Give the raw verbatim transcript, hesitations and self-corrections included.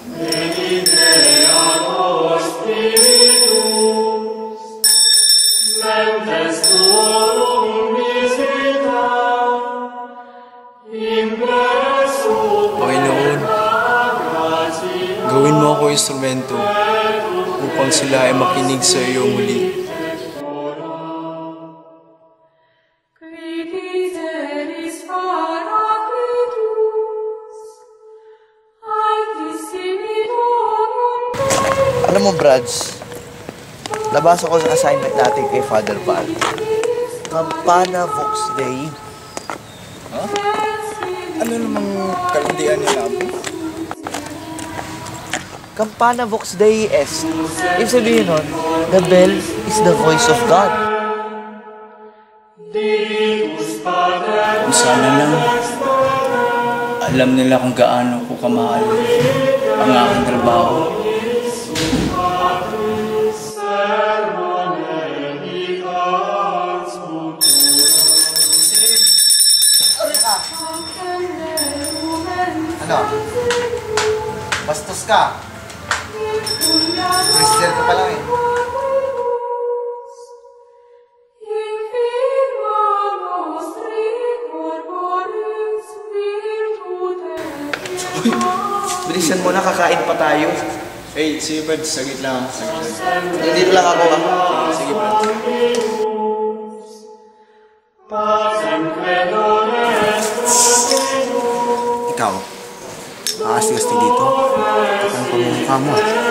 Panginoon, gawin mo ako instrumento upang sila ay makinig sa iyo muli. Alam mo, Brads, labas ako sa assignment natin kay Father Val. Campana Vox Dei. Huh? Ano namang kalandian niya lang? Campana Vox Dei est. Ibig sabihin nun, the bell is the voice of God. Kung sana lang, alam nila kung gaano ko kamahal ang aking trabaho. Ano? Bastos ka? Christian ka pa lang eh. Uy, bilisan mo na, kakain pa tayo. Hey, sige Brad, sagit lang. Sagit lang. Nandito lang ako ah. Sige Brad. Ikaw, nakastigasti dito. Kapang pamumukha mo.